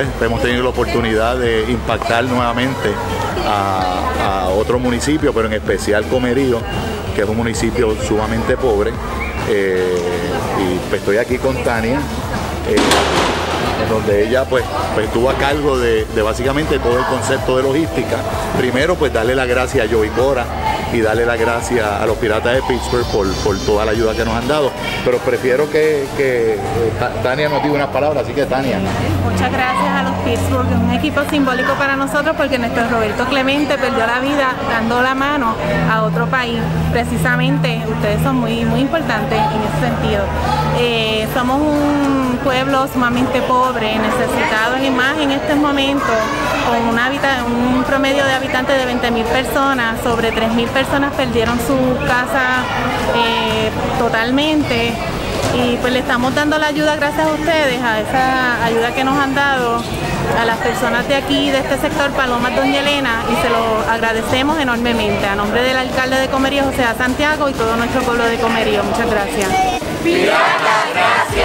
pues hemos tenido la oportunidad de impactar nuevamente a otro municipio, pero en especial Comerío, que es un municipio sumamente pobre. Y pues estoy aquí con Tania, en donde ella pues estuvo a cargo de básicamente todo el concepto de logística. Primero pues darle las gracias a Joey Cora y darle las gracias a los Piratas de Pittsburgh por toda la ayuda que nos han dado, pero prefiero que Tania nos diga unas palabras, así que Tania. Muchas gracias a los Pittsburgh, es un equipo simbólico para nosotros porque nuestro Roberto Clemente perdió la vida dando la mano a otro país. Precisamente ustedes son muy importantes en ese sentido. Somos un pueblo sumamente pobre, necesitado en estos momentos, con un promedio de habitantes de 20.000 personas. Sobre 3.000 personas perdieron su casa totalmente, y pues le estamos dando la ayuda gracias a ustedes, a esa ayuda que nos han dado a las personas de aquí, de este sector Palomas Doña Elena, y se lo agradecemos enormemente a nombre del alcalde de Comerío, José A. Santiago, y todo nuestro pueblo de Comerío. Muchas gracias. Piratas, gracias.